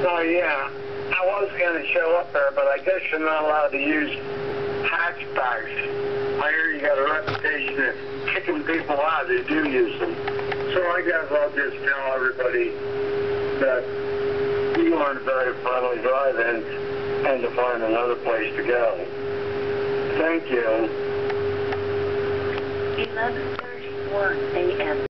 So yeah, I was going to show up there, but I guess you're not allowed to use hatchbacks. I hear you got a reputation of kicking people out who do use them. So I guess I'll just tell everybody that you aren't very friendly drive-in and to find another place to go. Thank you. 11:31 a.m.